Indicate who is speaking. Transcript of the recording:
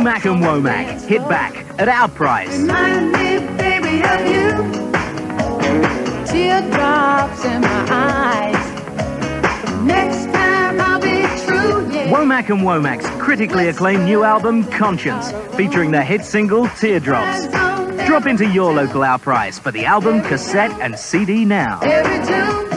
Speaker 1: WOMACK and WOMACK, hit back at our price.
Speaker 2: Remind me, baby, of you. Teardrops in my eyes. Next time I'll be true, yeah.
Speaker 1: WOMACK and WOMACK's critically acclaimed new album, Conscience, featuring their hit single, Teardrops. Drop into your local Our Price for the album, cassette and CD now.
Speaker 2: Every tune